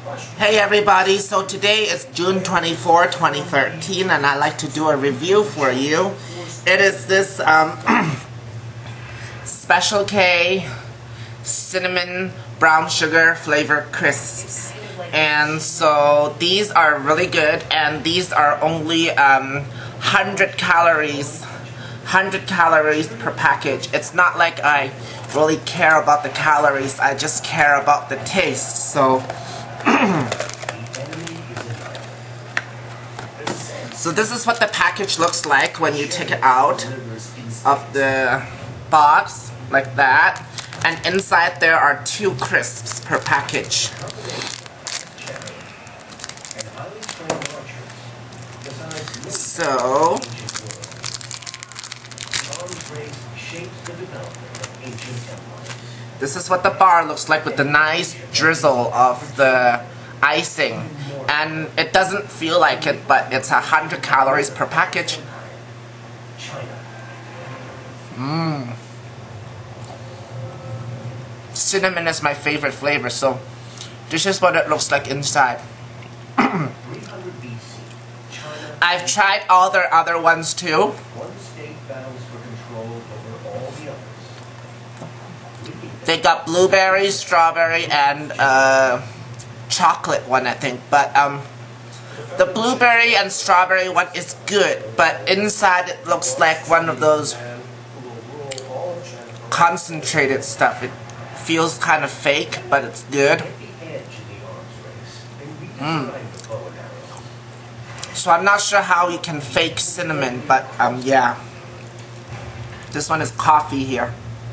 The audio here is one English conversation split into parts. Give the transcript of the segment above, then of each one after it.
Hey everybody, so today is June 24, 2013 and I'd like to do a review for you. It is this Special K cinnamon brown sugar flavor crisps. And so these are really good, and these are only 100 calories per package. It's not like I really care about the calories, I just care about the taste. So so this is what the package looks like when you take it out of the box, like that. And inside there are 2 crisps per package. So this is what the bar looks like with the nice drizzle of the icing. And it doesn't feel like it, but it's 100 calories per package. Cinnamon is my favorite flavor, so this is what it looks like inside. I've tried all their other ones too. They got blueberry, strawberry, and chocolate one, I think. But the blueberry and strawberry one is good, but inside it looks like one of those concentrated stuff. It feels kind of fake, but it's good. So I'm not sure how you can fake cinnamon, but yeah. This one is coffee here.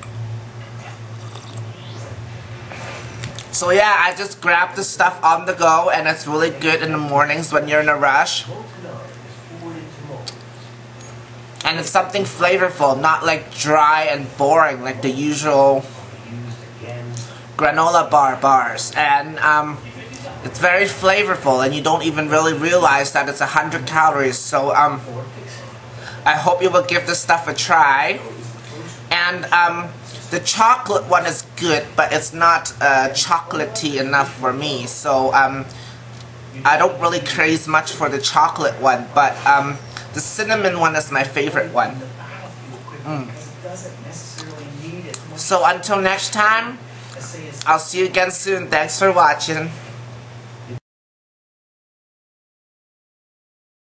So yeah, I just grabbed the stuff on the go, and it's really good in the mornings when you're in a rush. And it's something flavorful, not like dry and boring like the usual granola bars. And it's very flavorful, and you don't even really realize that it's 100 calories. So I hope you will give this stuff a try. And the chocolate one is good, but it's not chocolatey enough for me. So I don't really crave much for the chocolate one, but the cinnamon one is my favorite one. So until next time, I'll see you again soon. Thanks for watching.